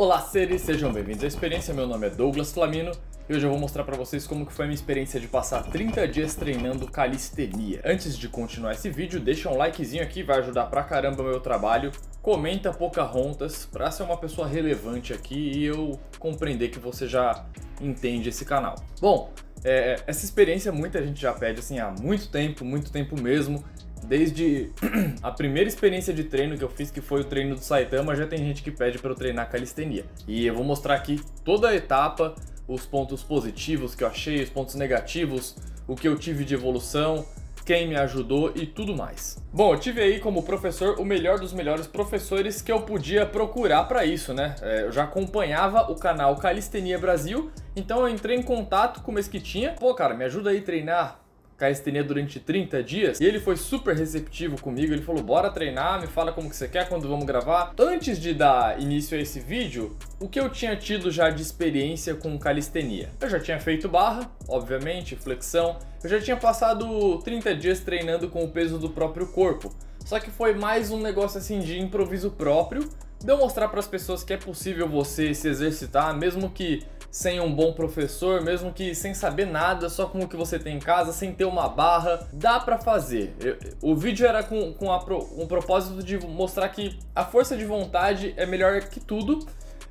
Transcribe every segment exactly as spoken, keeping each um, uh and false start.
Olá seres, sejam bem-vindos à experiência, meu nome é Douglas Flamino e hoje eu vou mostrar pra vocês como que foi a minha experiência de passar trinta dias treinando calistenia. Antes de continuar esse vídeo, deixa um likezinho aqui, vai ajudar pra caramba o meu trabalho. Comenta Pocahontas pra ser uma pessoa relevante aqui e eu compreender que você já entende esse canal. Bom, é, essa experiência muita gente já pede assim há muito tempo, muito tempo mesmo. Desde a primeira experiência de treino que eu fiz, que foi o treino do Saitama, já tem gente que pede para eu treinar calistenia. E eu vou mostrar aqui toda a etapa, os pontos positivos que eu achei, os pontos negativos, o que eu tive de evolução, quem me ajudou e tudo mais. Bom, eu tive aí como professor o melhor dos melhores professores que eu podia procurar para isso, né? É, eu já acompanhava o canal Calistenia Brasil, então eu entrei em contato com o Mesquitinha. Pô, cara, me ajuda aí a treinar calistenia durante trinta dias, e ele foi super receptivo comigo. Ele falou, bora treinar, me fala como que você quer, quando vamos gravar. Antes de dar início a esse vídeo, o que eu tinha tido já de experiência com calistenia? Eu já tinha feito barra, obviamente, flexão, eu já tinha passado trinta dias treinando com o peso do próprio corpo, só que foi mais um negócio assim de improviso próprio, de eu mostrar para as pessoas que é possível você se exercitar, mesmo que sem um bom professor, mesmo que sem saber nada, só com o que você tem em casa, sem ter uma barra, dá pra fazer. Eu, o vídeo era com, com, a, com o propósito de mostrar que a força de vontade é melhor que tudo,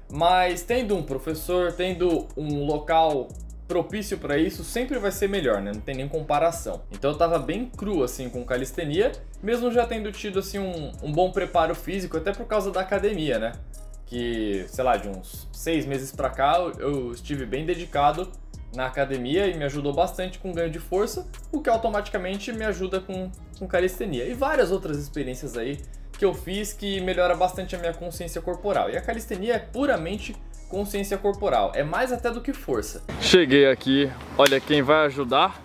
mas tendo um professor, tendo um local propício para isso, sempre vai ser melhor, né? Não tem nem comparação. Então eu tava bem cru assim com calistenia, mesmo já tendo tido assim um, um bom preparo físico, até por causa da academia, né? Que, sei lá, de uns seis meses pra cá eu estive bem dedicado na academia e me ajudou bastante com ganho de força, o que automaticamente me ajuda com, com calistenia. E várias outras experiências aí que eu fiz que melhora bastante a minha consciência corporal. E a calistenia é puramente consciência corporal, é mais até do que força. Cheguei aqui, olha quem vai ajudar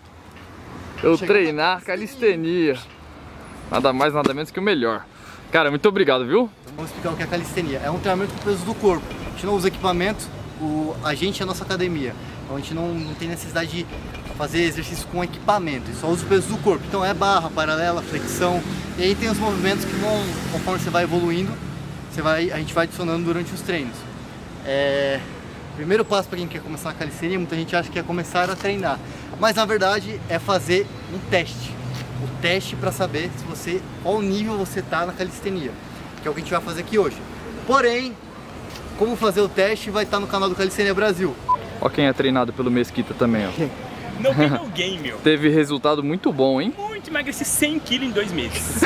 eu Chegou treinar calistenia. Nada mais, nada menos que o melhor. Cara, muito obrigado, viu? Vamos explicar o que é calistenia. É um treinamento com o peso do corpo. A gente não usa equipamento, o, a gente é a nossa academia. Então a gente não, não tem necessidade de fazer exercício com equipamento, só usa o peso do corpo. Então é barra, paralela, flexão. E aí tem os movimentos que vão, conforme você vai evoluindo, você vai, a gente vai adicionando durante os treinos. É, primeiro passo para quem quer começar a calistenia, muita gente acha que é começar a treinar. Mas na verdade é fazer um teste. O teste para saber se você, qual nível você tá na calistenia, que é o que a gente vai fazer aqui hoje. Porém, como fazer o teste vai estar no canal do Calistenia Brasil. Ó quem é treinado pelo Mesquita também, ó. Não tem ninguém, meu. Teve resultado muito bom, hein? Muito, emagreci cem quilos em dois meses.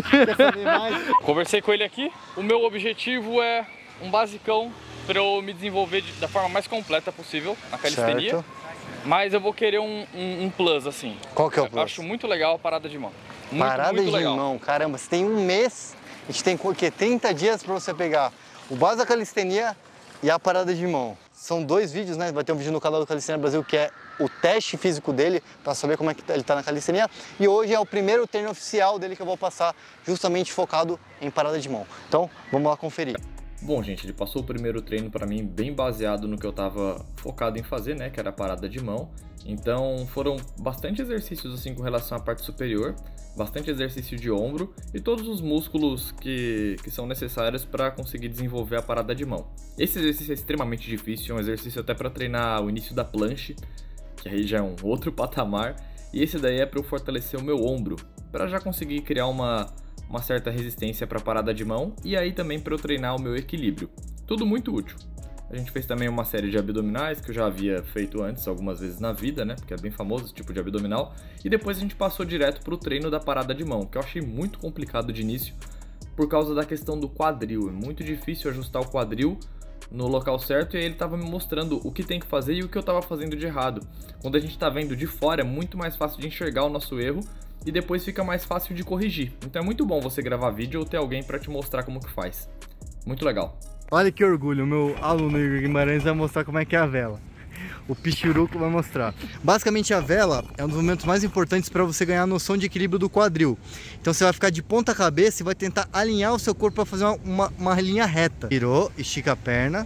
Conversei com ele aqui. O meu objetivo é um basicão para eu me desenvolver de, da forma mais completa possível na calistenia. Certo. Mas eu vou querer um, um, um plus, assim. Qual que é o plus? Eu acho muito legal a parada de mão. Muito, parada muito de legal. mão, caramba, você tem um mês, a gente tem o quê? trinta dias para você pegar o base da calistenia e a parada de mão. São dois vídeos, né? Vai ter um vídeo no canal do Calistenia Brasil que é o teste físico dele, para saber como é que ele tá na calistenia. E hoje é o primeiro treino oficial dele que eu vou passar, justamente focado em parada de mão. Então, vamos lá conferir. Bom, gente, ele passou o primeiro treino para mim bem baseado no que eu tava focado em fazer, né, que era a parada de mão. Então foram bastante exercícios assim com relação à parte superior, bastante exercício de ombro e todos os músculos que, que são necessários para conseguir desenvolver a parada de mão. Esse exercício é extremamente difícil, é um exercício até para treinar o início da planche, que aí já é um outro patamar, e esse daí é para eu fortalecer o meu ombro, para já conseguir criar uma uma certa resistência para parada de mão e aí também para eu treinar o meu equilíbrio. Tudo muito útil. A gente fez também uma série de abdominais que eu já havia feito antes algumas vezes na vida, né? Porque é bem famoso esse tipo de abdominal. E depois a gente passou direto para o treino da parada de mão, que eu achei muito complicado de início por causa da questão do quadril. É muito difícil ajustar o quadril no local certo e aí ele estava me mostrando o que tem que fazer e o que eu estava fazendo de errado. Quando a gente está vendo de fora é muito mais fácil de enxergar o nosso erro e depois fica mais fácil de corrigir. Então é muito bom você gravar vídeo ou ter alguém para te mostrar como que faz. Muito legal. Olha que orgulho, o meu aluno Igor Guimarães vai mostrar como é que é a vela. O Pichuruco vai mostrar. Basicamente a vela é um dos momentos mais importantes para você ganhar a noção de equilíbrio do quadril. Então você vai ficar de ponta cabeça e vai tentar alinhar o seu corpo para fazer uma, uma, uma linha reta. Virou, estica a perna.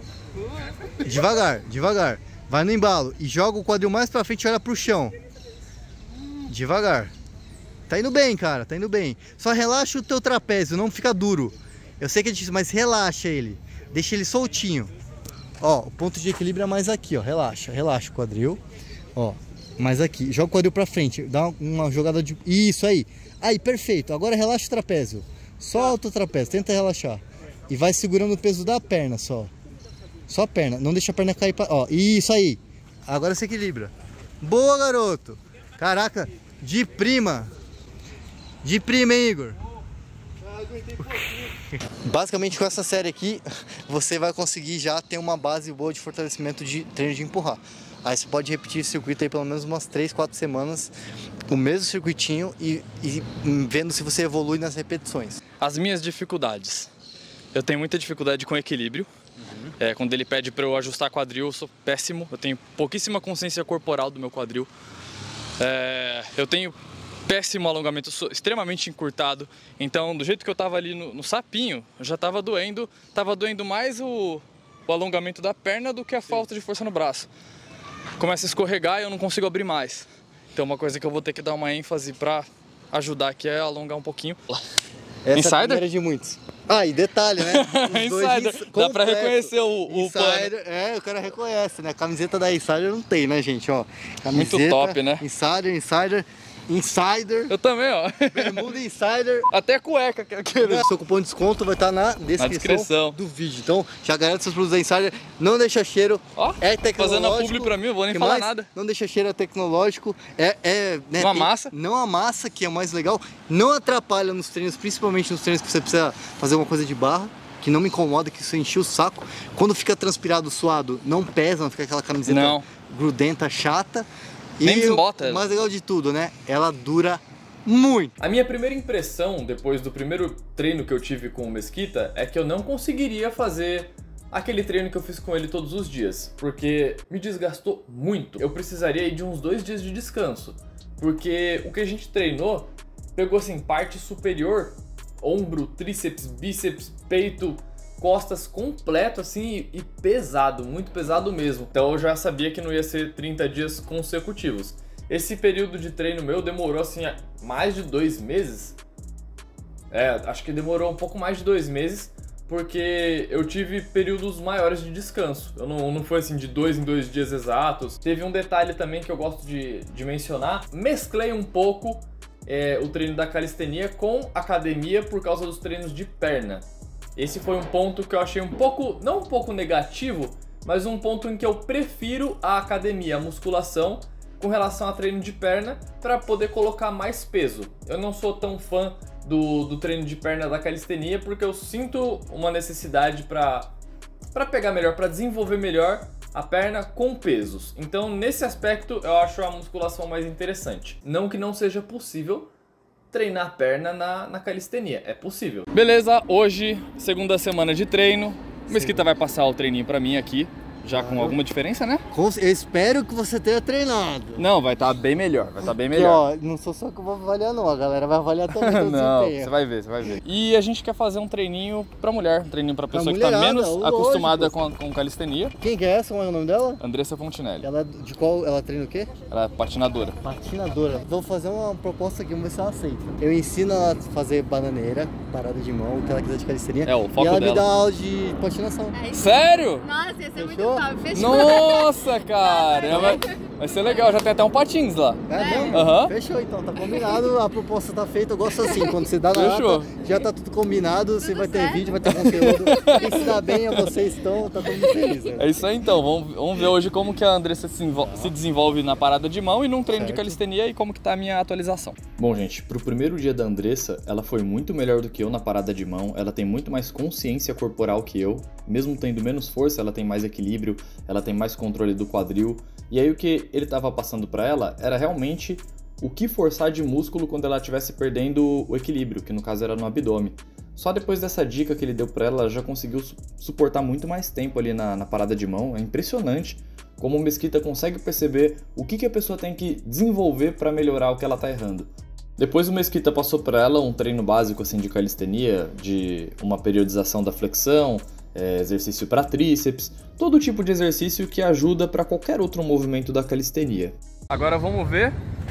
Devagar, devagar. Vai no embalo e joga o quadril mais para frente e olha para o chão. Devagar. Tá indo bem, cara, tá indo bem. Só relaxa o teu trapézio, não fica duro. Eu sei que é difícil, mas relaxa ele. Deixa ele soltinho. Ó, o ponto de equilíbrio é mais aqui, ó. Relaxa, relaxa o quadril. Ó, mais aqui. Joga o quadril pra frente. Dá uma jogada de... Isso aí. Aí, perfeito. Agora relaxa o trapézio. Solta o trapézio. Tenta relaxar. E vai segurando o peso da perna só. Só a perna. Não deixa a perna cair pra... Ó, isso aí. Agora se equilibra. Boa, garoto. Caraca. De prima. De prima, hein, Igor? Basicamente com essa série aqui, você vai conseguir já ter uma base boa de fortalecimento de treino de empurrar. Aí você pode repetir esse circuito aí pelo menos umas três, quatro semanas, o mesmo circuitinho e, e vendo se você evolui nas repetições. As minhas dificuldades. Eu tenho muita dificuldade com equilíbrio. Uhum. É, quando ele pede para eu ajustar quadril, eu sou péssimo. Eu tenho pouquíssima consciência corporal do meu quadril. É, eu tenho péssimo alongamento, eu sou extremamente encurtado. Então, do jeito que eu tava ali no, no sapinho, já tava doendo. Tava doendo mais o, o alongamento da perna do que a falta de força no braço. Começa a escorregar e eu não consigo abrir mais. Então, uma coisa que eu vou ter que dar uma ênfase para ajudar aqui é alongar um pouquinho. Essa Insider? É a primeira de muitos. Ah, e detalhe, né? Insider, dá pra reconhecer o, o Insider, pano. É, o cara reconhece, né? A camiseta da Insider não tem, né, gente? Ó, camiseta, muito top, né? Insider, Insider, Insider. Eu também, ó. Bermuda Insider. Até cueca. Que o seu cupom de desconto vai estar na descrição, na descrição do vídeo. Então, já garante seus produtos da Insider. Não deixa cheiro. Ó, é tecnológico. Fazendo a publi pra mim, eu vou nem falar mais? nada. Não deixa cheiro, é tecnológico. É, é, né, não amassa. Não amassa, que é o mais legal. Não atrapalha nos treinos, principalmente nos treinos que você precisa fazer uma coisa de barra. Que não me incomoda, que isso encheu o saco. Quando fica transpirado, suado, não pesa, não fica aquela camiseta não. grudenta, chata. Nem e desbota. O mais legal de tudo, né? Ela dura muito. A minha primeira impressão, depois do primeiro treino que eu tive com o Mesquita, é que eu não conseguiria fazer aquele treino que eu fiz com ele todos os dias, porque me desgastou muito. Eu precisaria ir de uns dois dias de descanso, porque o que a gente treinou pegou assim, parte superior, ombro, tríceps, bíceps, peito, costas completo assim e pesado, muito pesado mesmo. Então eu já sabia que não ia ser trinta dias consecutivos. Esse período de treino meu demorou assim mais de dois meses. É, acho que demorou um pouco mais de dois meses, porque eu tive períodos maiores de descanso. Eu não, não foi assim de dois em dois dias exatos. Teve um detalhe também que eu gosto de, de mencionar. Mesclei um pouco é, o treino da calistenia com academia por causa dos treinos de perna. Esse foi um ponto que eu achei um pouco, não um pouco negativo, mas um ponto em que eu prefiro a academia, a musculação, com relação a treino de perna, para poder colocar mais peso. Eu não sou tão fã do, do treino de perna da calistenia, porque eu sinto uma necessidade para para pegar melhor, para desenvolver melhor a perna com pesos. Então, nesse aspecto, eu acho a musculação mais interessante. Não que não seja possível treinar a perna na, na calistenia, é possível. Beleza, hoje, segunda semana de treino. O Mesquita vai passar o treininho pra mim aqui, já com alguma diferença, né? Eu espero que você tenha treinado. Não, vai estar tá bem melhor, vai estar tá bem Porque, melhor. ó, não sou só que eu vou avaliar não, a galera vai avaliar também. Não, você vai ver, você vai ver. E a gente quer fazer um treininho pra mulher, um treininho pra pessoa pra que tá menos lógico. acostumada com, com calistenia. Quem que é essa? Qual é o nome dela? Andressa Fontinelli. Ela, de qual, ela treina o quê? Ela é patinadora. Patinadora. Vou fazer uma proposta aqui, vamos ver se ela aceita. Eu ensino ela a fazer bananeira, parada de mão, o que ela quiser de calistenia. É, o foco e ela dela. me dá aula de patinação. É isso. Sério? Nossa, ia ser Fechou? muito top. Fechou. Nossa, cara! Vai, vai ser legal, já tem até um patins lá. É mesmo? Aham. Fechou então, tá combinado, a proposta tá feita, eu gosto assim, quando você dá na Fechou. lata, já tá tudo combinado, você Tudo vai ter certo. vídeo, vai ter conteúdo, quem se dá bem é vocês estão, tá todo mundo feliz. Né? É isso aí então, vamos, vamos ver hoje como que a Andressa se, se desenvolve na parada de mão e num treino Certo. de calistenia e como que tá a minha atualização. Bom, gente, pro primeiro dia da Andressa, ela foi muito melhor do que eu na parada de mão, ela tem muito mais consciência corporal que eu, mesmo tendo menos força, ela tem mais equilíbrio, ela tem mais controle do quadril, e aí o que ele tava passando pra ela era realmente o que forçar de músculo quando ela estivesse perdendo o equilíbrio, que no caso era no abdômen. Só depois dessa dica que ele deu pra ela, ela já conseguiu su- suportar muito mais tempo ali na, na parada de mão, é impressionante como o Mesquita consegue perceber o que, que a pessoa tem que desenvolver para melhorar o que ela tá errando. Depois o Mesquita passou para ela um treino básico assim de calistenia, de uma periodização da flexão, é, exercício para tríceps, todo tipo de exercício que ajuda para qualquer outro movimento da calistenia. Agora vamos ver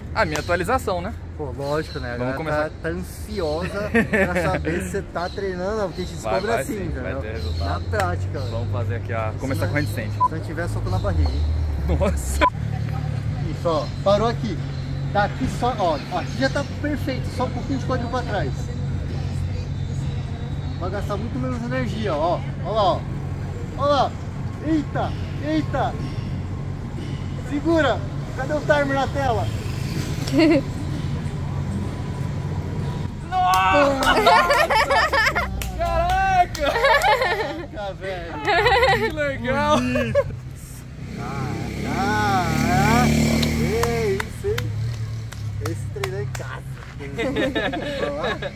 A minha atualização, né? Pô, lógico, né? A Vamos galera começar. tá, tá ansiosa pra saber se você tá treinando, não, porque a gente descobre vai assim, sim, entendeu? vai ter resultado. Na prática, velho. Vamos fazer aqui a... começar com a handstand. Se não tiver, soco na barriga, hein? Nossa! Isso, ó. Parou aqui. Tá aqui só, ó. ó, Aqui já tá perfeito, só um pouquinho de quadril pra trás. Vai gastar muito menos energia, ó. Ó lá, ó. Ó lá. Eita, eita. Segura. Cadê o timer na tela? Caraca! Caraca, velho. Que legal! Ah, ah, ei, isso aí. Esse treino é em casa. Vamos lá?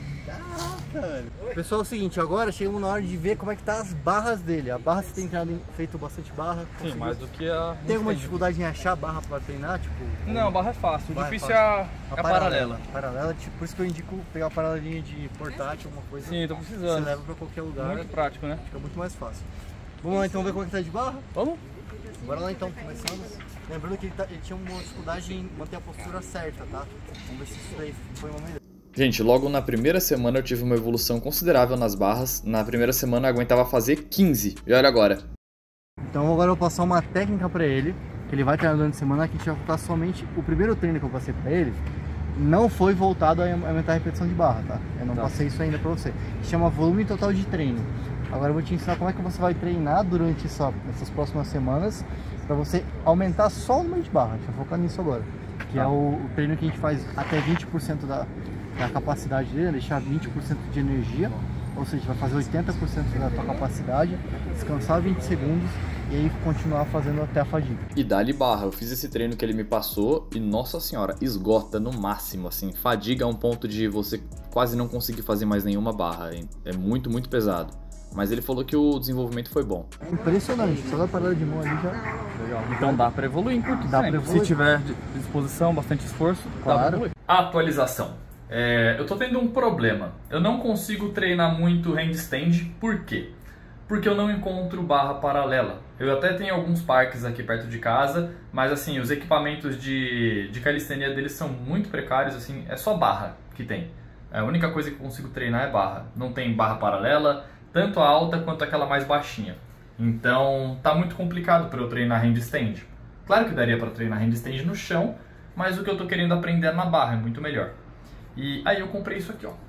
Caraca, velho. Pessoal, é o seguinte, agora chegamos na hora de ver como é que tá as barras dele. A barra, você tem treinado em- feito bastante barra? Sim, conseguiu? mais do que a... Tem alguma dificuldade em achar barra pra treinar? Tipo, Não, a barra é fácil. O Barra é difícil é a, a a paralela. Paralela, tipo, por isso que eu indico pegar a paralelinha de portátil, alguma coisa. Sim, tô Você precisando. leva pra qualquer lugar, Muito prático, né? fica muito mais fácil. Vamos lá então ver como é que tá de barra? Vamos? Bora lá então, começamos. Lembrando que ele, tá, ele tinha uma dificuldade em manter a postura certa, tá? Vamos ver se isso daí foi uma melhor. Gente, logo na primeira semana eu tive uma evolução considerável nas barras. Na primeira semana eu aguentava fazer quinze. E olha agora. Então agora eu vou passar uma técnica pra ele, que ele vai treinar durante a semana, que a gente vai voltar somente... O primeiro treino que eu passei pra ele não foi voltado a aumentar a repetição de barra, tá? Eu não Tá. passei isso ainda pra você. Chama volume total de treino. Agora eu vou te ensinar como é que você vai treinar durante essa, essas próximas semanas pra você aumentar só o número de barra. Deixa eu focar nisso agora. Que Tá. é o, o treino que a gente faz até vinte por cento da, da capacidade dele, deixar vinte por cento de energia. Ou seja, vai fazer oitenta por cento da tua capacidade, descansar vinte segundos e aí continuar fazendo até a fadiga. E dá-lhe barra. Eu fiz esse treino que ele me passou e, nossa senhora, esgota no máximo, assim. Fadiga a um ponto de você quase não conseguir fazer mais nenhuma barra. É muito, muito pesado. Mas ele falou que o desenvolvimento foi bom. Impressionante, só da parada de mão ali já. Legal. Então dá pra evoluir em curto Dá tempo. pra evoluir. Se tiver disposição, bastante esforço, dá Claro. pra evoluir. Atualização. É, eu tô tendo um problema. Eu não consigo treinar muito handstand. Por quê? Porque eu não encontro barra paralela. Eu até tenho alguns parques aqui perto de casa, mas assim, os equipamentos de, de calistenia deles são muito precários, assim, é só barra que tem. A única coisa que eu consigo treinar é barra. Não tem barra paralela, tanto a alta quanto aquela mais baixinha. Então tá muito complicado para eu treinar handstand. Claro que daria para treinar handstand no chão, mas o que eu tô querendo aprender é na barra, é muito melhor. E aí eu comprei isso aqui, ó.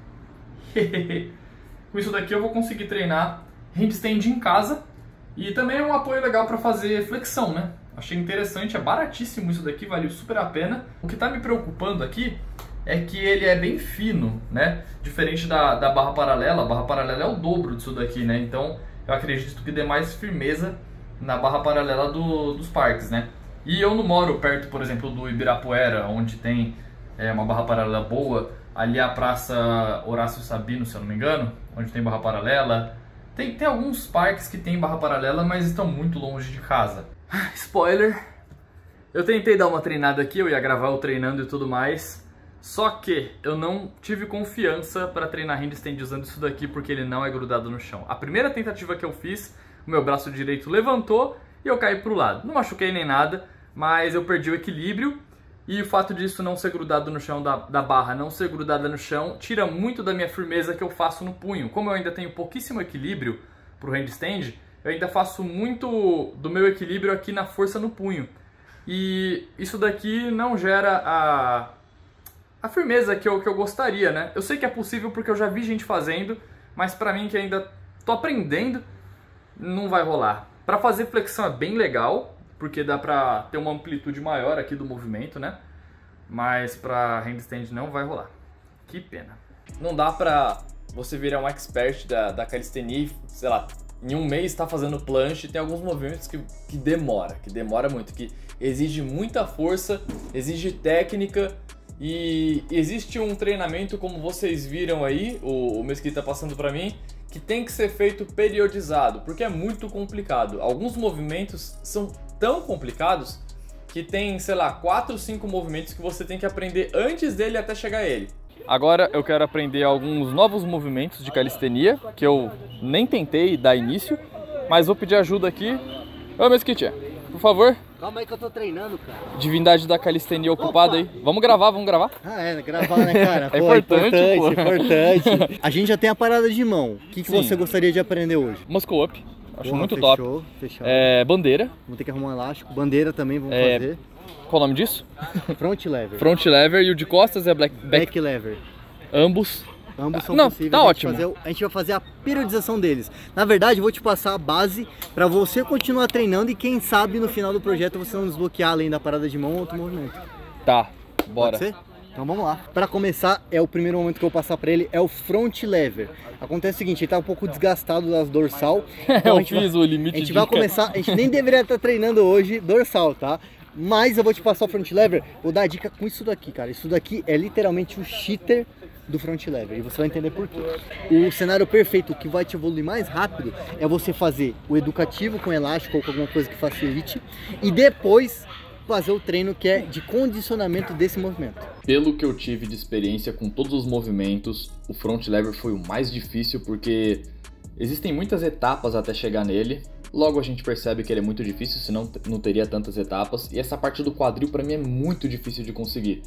Com isso daqui eu vou conseguir treinar handstand em casa e também é um apoio legal para fazer flexão, né? Achei interessante, é baratíssimo isso daqui, valeu super a pena. O que tá me preocupando aqui é que ele é bem fino, né? Diferente da, da barra paralela, a barra paralela é o dobro disso daqui, né? Então eu acredito que dê mais firmeza na barra paralela do, dos parques, né? E eu não moro perto, por exemplo, do Ibirapuera, onde tem é, uma barra paralela boa. Ali é a Praça Horácio Sabino, se eu não me engano, onde tem barra paralela. Tem, tem alguns parques que tem barra paralela, mas estão muito longe de casa. Spoiler! Eu tentei dar uma treinada aqui, eu ia gravar o treinando e tudo mais. Só que eu não tive confiança para treinar handstand usando isso daqui porque ele não é grudado no chão. A primeira tentativa que eu fiz, o meu braço direito levantou e eu caí para o lado. Não machuquei nem nada, mas eu perdi o equilíbrio e o fato disso não ser grudado no chão, da, da barra não ser grudada no chão, tira muito da minha firmeza que eu faço no punho. Como eu ainda tenho pouquíssimo equilíbrio para o handstand, eu ainda faço muito do meu equilíbrio aqui na força no punho. E isso daqui não gera a... a firmeza que eu, que eu gostaria, né? Eu sei que é possível porque eu já vi gente fazendo, mas pra mim que ainda tô aprendendo, não vai rolar. Pra fazer flexão é bem legal, porque dá pra ter uma amplitude maior aqui do movimento, né? Mas pra handstand não vai rolar. Que pena. Não dá pra você virar um expert da, da calistenia e, sei lá, em um mês tá fazendo planche. Tem alguns movimentos que, que demora, que demora muito, que exige muita força, exige técnica. E existe um treinamento, como vocês viram aí, o, o Mesquita passando pra mim, que tem que ser feito periodizado, porque é muito complicado. Alguns movimentos são tão complicados que tem, sei lá, quatro, cinco movimentos que você tem que aprender antes dele até chegar a ele. Agora eu quero aprender alguns novos movimentos de calistenia, que eu nem tentei dar início, mas vou pedir ajuda aqui. Ô Mesquita, por favor. Calma aí que eu tô treinando, cara. Divindade da calistenia ocupada aí. Vamos gravar, vamos gravar? Ah, é, gravar, né, cara? É Pô, importante, importante, pô. importante. A gente já tem a parada de mão. O que, que Sim. você gostaria de aprender hoje? Muscle Up. Acho Porra, muito fechou, top. Fechado. É, bandeira. Vamos ter que arrumar um elástico. Bandeira também vamos É, fazer. Qual o nome disso? Front lever. Front lever e o de costas é black, back. Back lever. Ambos. Ambos são Não, possíveis. tá a gente ótimo. fazer o- a gente vai fazer a periodização deles. Na verdade, eu vou te passar a base para você continuar treinando e quem sabe no final do projeto você não desbloquear além da parada de mão ou outro movimento. Tá, bora. Pode ser? Então vamos lá. Para começar, é o primeiro momento que eu vou passar para ele, é o front lever. Acontece o seguinte, ele tá um pouco desgastado das dorsal. Então Eu a gente fiz vai, o limite A gente de- vai começar, a gente nem deveria estar treinando hoje dorsal, tá? Mas eu vou te passar o front lever, vou dar a dica com isso daqui, cara. Isso daqui é literalmente o cheater do front lever e você vai entender por quê. O cenário perfeito, o que vai te evoluir mais rápido é você fazer o educativo com elástico ou com alguma coisa que facilite e depois fazer o treino que é de condicionamento desse movimento. Pelo que eu tive de experiência com todos os movimentos, o front lever foi o mais difícil porque existem muitas etapas até chegar nele. Logo a gente percebe que ele é muito difícil, senão não teria tantas etapas. E essa parte do quadril para mim é muito difícil de conseguir.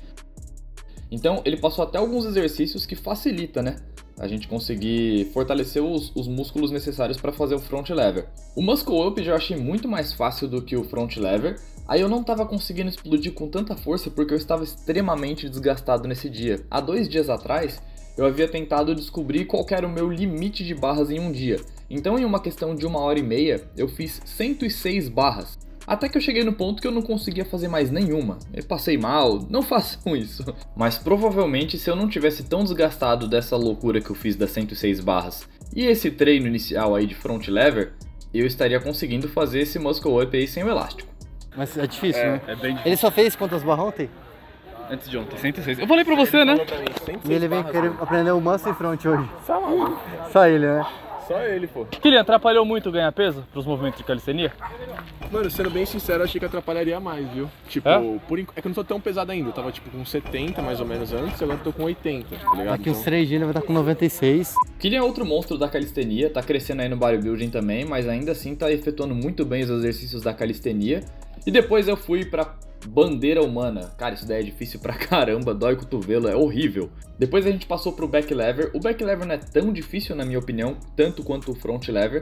Então ele passou até alguns exercícios que facilita, né? A gente conseguir fortalecer os, os músculos necessários para fazer o front lever. O muscle up já achei muito mais fácil do que o front lever. Aí eu não estava conseguindo explodir com tanta força porque eu estava extremamente desgastado nesse dia. Há dois dias atrás eu havia tentado descobrir qual era o meu limite de barras em um dia. Então em uma questão de uma hora e meia eu fiz cento e seis barras. Até que eu cheguei no ponto que eu não conseguia fazer mais nenhuma. Eu passei mal, não façam isso. Mas provavelmente se eu não tivesse tão desgastado dessa loucura que eu fiz das cento e seis barras e esse treino inicial aí de front lever, eu estaria conseguindo fazer esse muscle up aí sem o elástico. Mas é difícil, É, né? é bem difícil. Ele só fez quantas barras ontem? Antes de ontem, cento e seis. Eu falei pra você, né? E ele vem querer aprender o muscle e front hoje. Só ele, né? Só ele, pô. Kylian, atrapalhou muito ganhar peso pros movimentos de calistenia? Mano, sendo bem sincero, eu achei que atrapalharia mais, viu? Tipo, É? por enqu... é que eu não tô tão pesado ainda. Eu tava tipo com setenta mais ou menos antes, agora eu tô com oitenta, tá ligado? Daqui uns Então, três dias ele vai estar com noventa e seis. Kylian é outro monstro da calistenia, tá crescendo aí no bodybuilding também, mas ainda assim tá efetuando muito bem os exercícios da calistenia. E depois eu fui pra bandeira humana. Cara, isso daí é difícil pra caramba, dói o cotovelo, é horrível. Depois a gente passou pro back lever. O back lever não é tão difícil na minha opinião, tanto quanto o front lever.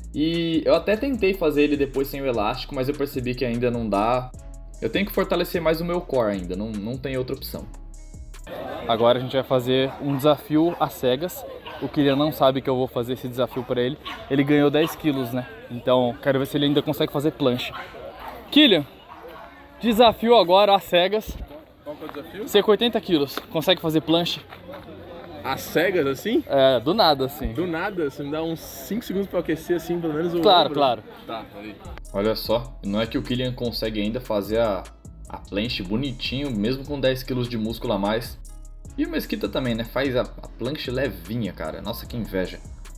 E eu até tentei fazer ele depois sem o elástico, mas eu percebi que ainda não dá. Eu tenho que fortalecer mais o meu core ainda, não, não tem outra opção. Agora a gente vai fazer um desafio às cegas. O Kylian não sabe que eu vou fazer esse desafio pra ele. Ele ganhou dez quilos, né? Então quero ver se ele ainda consegue fazer planche. Kylian, desafio agora às cegas. qual que é o desafio? Você com oitenta quilos, consegue fazer planche? As cegas assim? É, do nada assim. Do nada, você me dá uns cinco segundos pra aquecer assim, pelo menos o Claro, ombro. claro. Tá, ali. Olha só, não é que o Kylian consegue ainda fazer a, a planche bonitinho, mesmo com dez quilos de músculo a mais. E o Mesquita também, né? Faz a, a planche levinha, cara. Nossa, que inveja.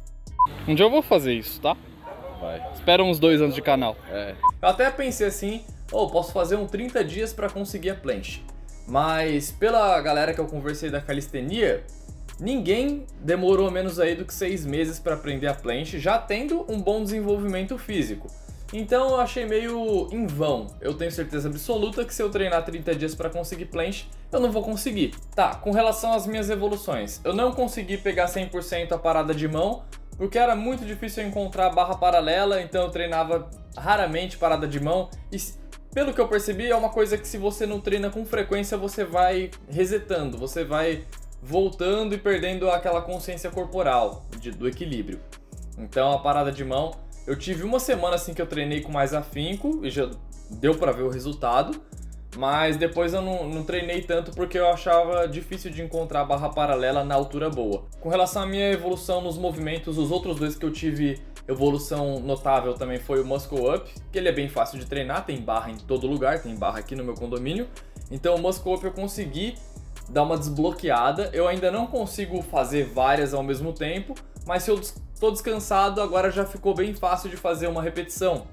Um dia eu vou fazer isso, tá? Vai. Espera uns dois anos de canal. É. Eu até pensei assim, oh, posso fazer um trinta dias pra conseguir a planche. Mas pela galera que eu conversei da calistenia, ninguém demorou menos aí do que seis meses pra aprender a planche, já tendo um bom desenvolvimento físico. Então eu achei meio em vão. Eu tenho certeza absoluta que se eu treinar trinta dias pra conseguir planche, eu não vou conseguir. Tá, com relação às minhas evoluções, eu não consegui pegar cem por cento a parada de mão, porque era muito difícil eu encontrar barra paralela, então eu treinava raramente parada de mão. E pelo que eu percebi, é uma coisa que se você não treina com frequência, você vai resetando, você vai voltando e perdendo aquela consciência corporal de, do equilíbrio. Então a parada de mão, eu tive uma semana assim que eu treinei com mais afinco e já deu pra ver o resultado, mas depois eu não, não treinei tanto porque eu achava difícil de encontrar a barra paralela na altura boa. Com relação à minha evolução nos movimentos, os outros dois que eu tive evolução notável também foi o Muscle Up, que ele é bem fácil de treinar, tem barra em todo lugar, tem barra aqui no meu condomínio. Então o Muscle Up eu consegui dar uma desbloqueada, eu ainda não consigo fazer várias ao mesmo tempo, mas se eu estou descansado, agora já ficou bem fácil de fazer uma repetição.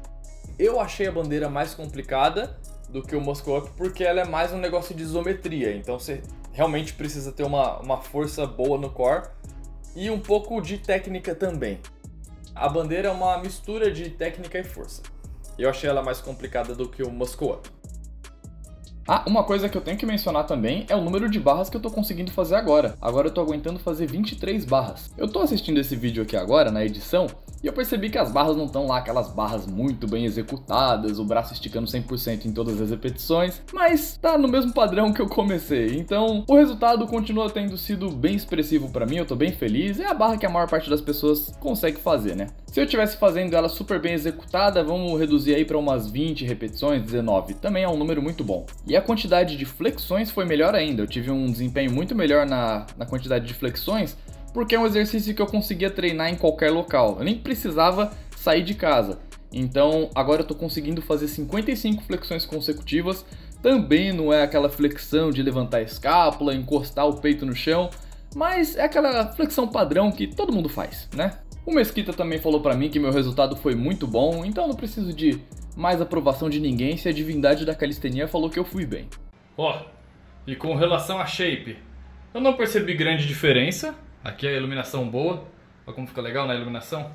Eu achei a bandeira mais complicada do que o Muscle Up porque ela é mais um negócio de isometria, então você realmente precisa ter uma, uma força boa no core e um pouco de técnica também. A bandeira é uma mistura de técnica e força. Eu achei ela mais complicada do que o Muscle Up. Ah, uma coisa que eu tenho que mencionar também é o número de barras que eu tô conseguindo fazer agora. Agora eu tô aguentando fazer vinte e três barras. Eu tô assistindo esse vídeo aqui agora, na edição, e eu percebi que as barras não estão lá aquelas barras muito bem executadas, o braço esticando cem por cento em todas as repetições, mas tá no mesmo padrão que eu comecei. Então, o resultado continua tendo sido bem expressivo pra mim, eu tô bem feliz. É a barra que a maior parte das pessoas consegue fazer, né? Se eu estivesse fazendo ela super bem executada, vamos reduzir aí pra umas vinte repetições, dezenove. Também é um número muito bom. E a quantidade de flexões foi melhor ainda. Eu tive um desempenho muito melhor na, na quantidade de flexões, porque é um exercício que eu conseguia treinar em qualquer local. Eu nem precisava sair de casa. Então agora eu tô conseguindo fazer cinquenta e cinco flexões consecutivas. Também não é aquela flexão de levantar a escápula, encostar o peito no chão, mas é aquela flexão padrão que todo mundo faz, né? O Mesquita também falou pra mim que meu resultado foi muito bom, então não preciso de mais aprovação de ninguém se a divindade da calistenia falou que eu fui bem. Ó, oh, e com relação a shape, eu não percebi grande diferença. Aqui é a iluminação boa, olha como fica legal na iluminação.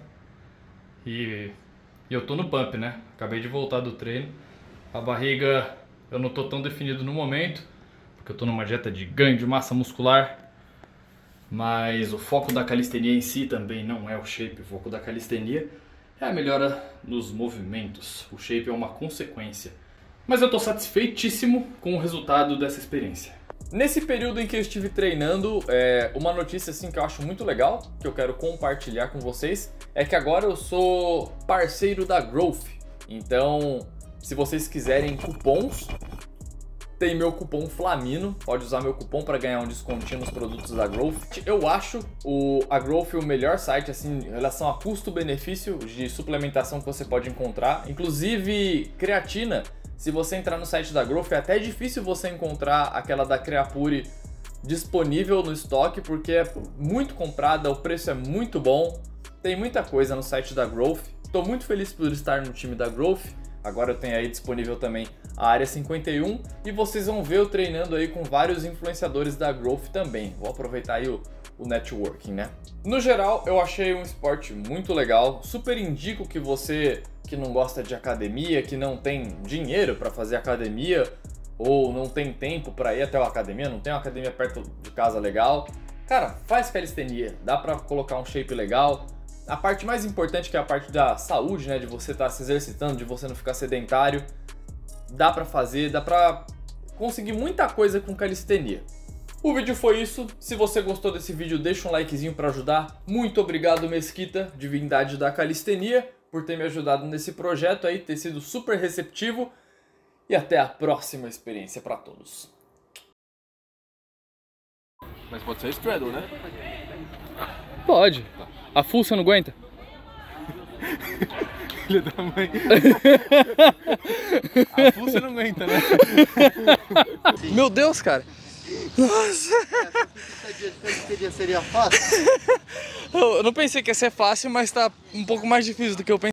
E, e eu tô no pump, né? Acabei de voltar do treino. A barriga eu não tô tão definido no momento, porque eu tô numa dieta de ganho de massa muscular. Mas o foco da calistenia em si também não é o shape. O foco da calistenia é a melhora nos movimentos. O shape é uma consequência. Mas eu tô satisfeitíssimo com o resultado dessa experiência. Nesse período em que eu estive treinando, é, uma notícia assim que eu acho muito legal, que eu quero compartilhar com vocês, é que agora eu sou parceiro da Growth. Então, se vocês quiserem cupons, tem meu cupom Flamino, pode usar meu cupom para ganhar um descontinho nos produtos da Growth. Eu acho o, a Growth o melhor site assim, em relação a custo-benefício de suplementação que você pode encontrar. Inclusive, creatina, se você entrar no site da Growth, é até difícil você encontrar aquela da Creapure disponível no estoque, porque é muito comprada, o preço é muito bom. Tem muita coisa no site da Growth. Estou muito feliz por estar no time da Growth. Agora eu tenho aí disponível também a Área cinquenta e um e vocês vão ver eu treinando aí com vários influenciadores da Growth também. Vou aproveitar aí o, o networking, né? No geral, eu achei um esporte muito legal. Super indico que você que não gosta de academia, que não tem dinheiro para fazer academia ou não tem tempo para ir até a academia, não tem uma academia perto de casa legal, cara, faz calistenia. Dá para colocar um shape legal. A parte mais importante, que é a parte da saúde, né, de você estar se exercitando, de você não ficar sedentário, dá pra fazer, dá pra conseguir muita coisa com calistenia. O vídeo foi isso. Se você gostou desse vídeo, deixa um likezinho pra ajudar. Muito obrigado, Mesquita, divindade da calistenia, por ter me ajudado nesse projeto aí, ter sido super receptivo. E até a próxima experiência pra todos. Mas pode ser straddle, né? Pode. A full você não aguenta? Filho da mãe. A full você não aguenta, né? Meu Deus, cara. Nossa. Essa dia seria fácil? Eu não pensei que ia ser fácil, mas tá um pouco mais difícil do que eu pensei.